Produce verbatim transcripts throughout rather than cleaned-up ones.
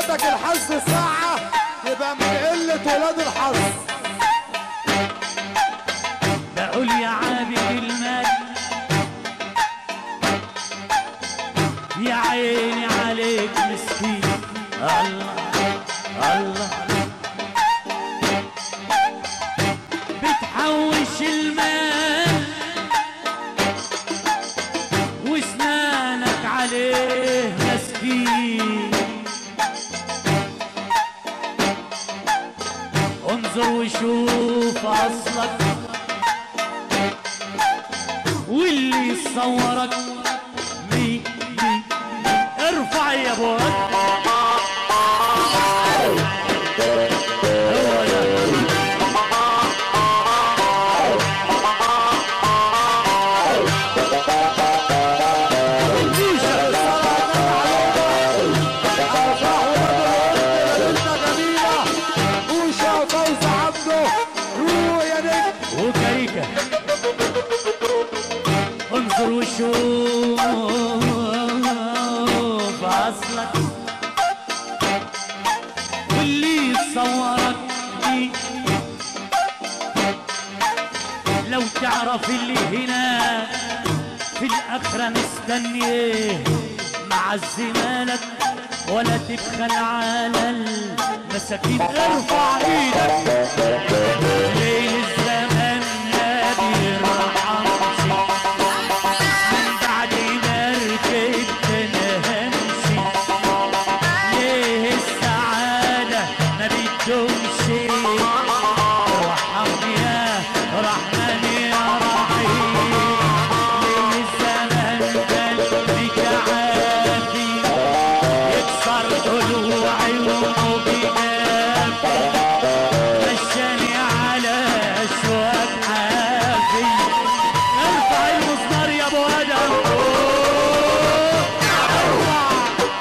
عندك الحظ ساعة يبقى من قلة ولاد الحظ. بقول يا عابد المال يا عيني عليك مسكين. الله الله بتحوش المال واسنانك عليه مسكين. انظر وشوف اصلك واللي يصورك مي مي ارفع يا ابو انظر وشوف اصلك واللي يصورك دي. لو تعرف اللي هناك في الاخره مستنيه مع الزمالك ولا تبخل على المساكين. ارفع ايدك ليه الزمان ما بيرحمش من بعد ما ركبت نهمشي. ليه السعادة ما بتدومش ارحمني يا رحمن يا رحيم. ليه الزمان قلبك عافي يكسر ضلوعي وموجباتي مشاني على اشواك حافي. ارفع المصدر يا ابو ادم ارفع.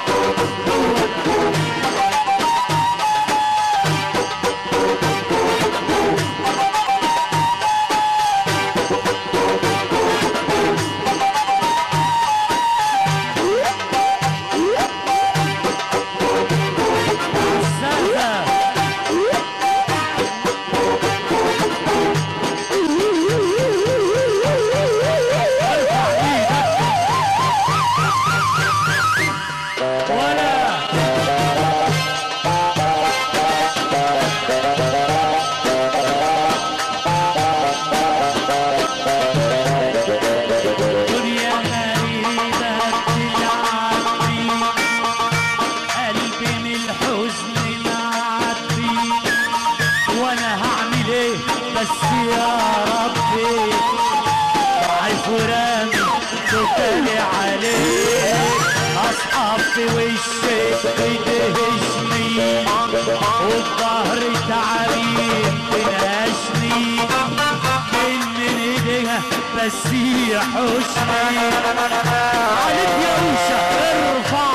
في وشك بتهشني والظهر تعابين تنهشني من ايديها بس يحوشني. عليك يا وشة ارفع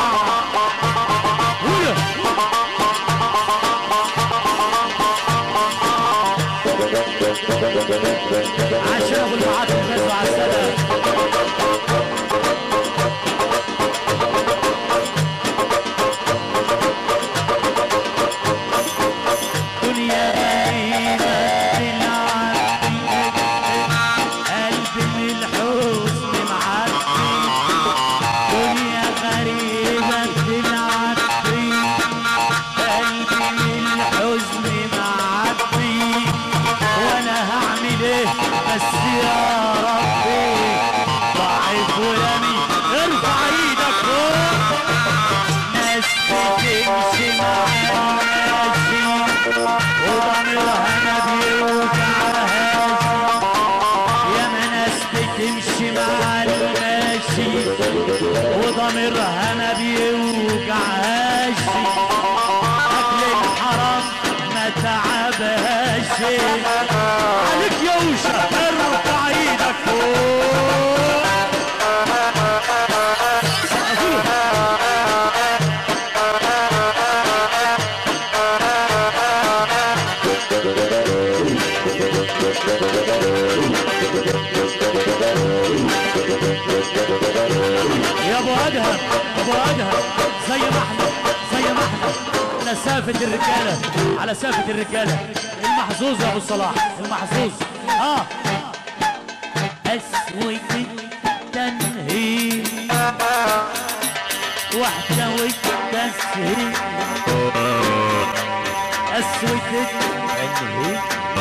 عشان ابو المعاطي الناس مع السلامة. وضميرها ما بيوجعهاش اكل الحرام ما تعبهاش. عليك يا وشة ارفع ايدك فوق. يا ابو ادهم ابو ادهم زي ما احنا زي ما احنا على سافة الرجالة، على سافة الرجالة المحظوظ يا ابو صلاح، المحظوظ. اه اسود التنهيد واحدة والتسهيل، اسود التنهيد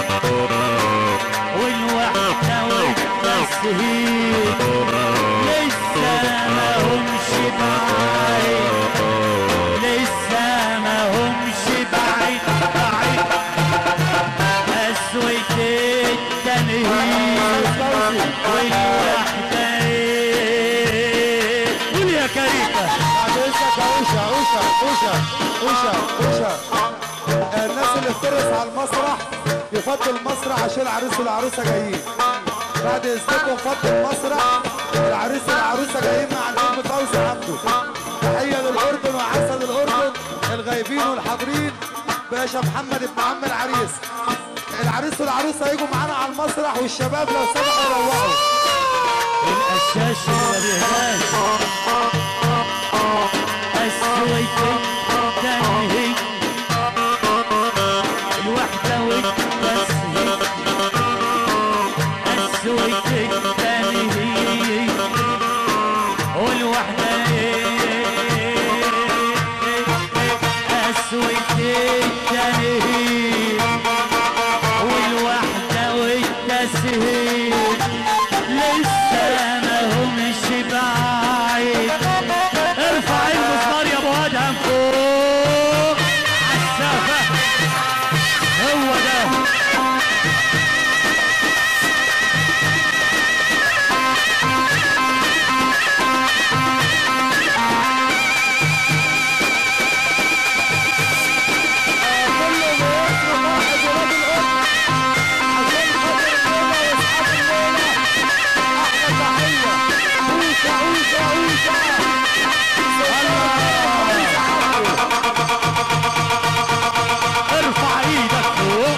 والوحدة والتسهيل، لسه ما همش بعيد، لسه ما همش بعيد بعيد. اسود التنهيد والوحدة قول يا كريمة. بعد اذنك يا اوشا اوشا اوشا اوشا اوشا، الناس اللي بترقص على المسرح يفضوا المسرح عشان العريس والعروسه جايين. بعد اذنكم فضوا المسرح، العريس والعروسه جايين مع النجم فوزي عبده. تحيه للاردن وعسل الاردن الغايبين والحاضرين. باشا محمد ابن عم العريس، العريس والعروسه هيجوا معانا على المسرح، والشباب لو سمحوا يروحوا. القشاش اللي ما بيهداش، اسود التنهيد الوحدة والتسهيل، اسود التنهيد والوحدة، اسود التنهيد والوحدة والتسهيل، لسه ما همش بعيد. ارفع المسمار يا ابو ادهم فوق عالسافة، هو ده. ارفع ايدك فوق.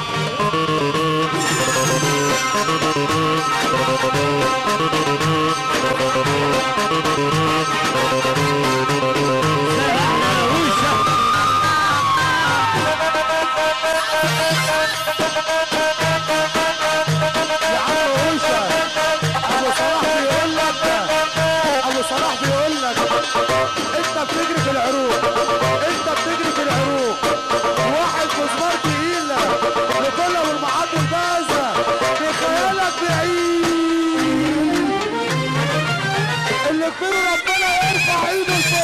انت بتجري في العروق، انت بتجري في العروق، واحد مزمار تقيلة لكل ابو المعاد البازة بخيالك بعيد. اللي كبير ربنا يرفع ايده